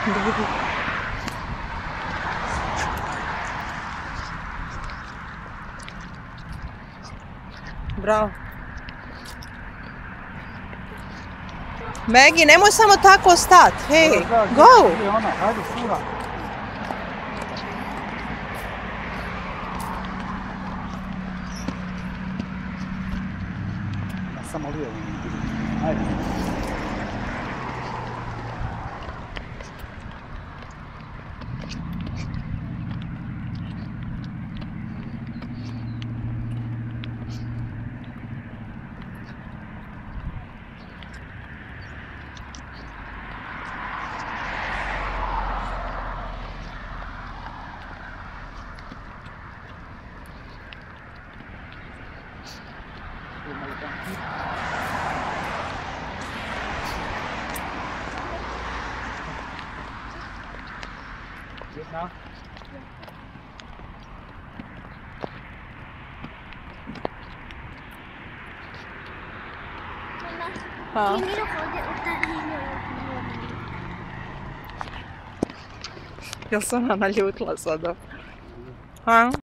Bravo. Megi, nemoj samo tako stat. Hej, go! Hajde, sura. Samo lijevo. Ajde. Now? हाँ. Jel se ona naljutila sada? Ha?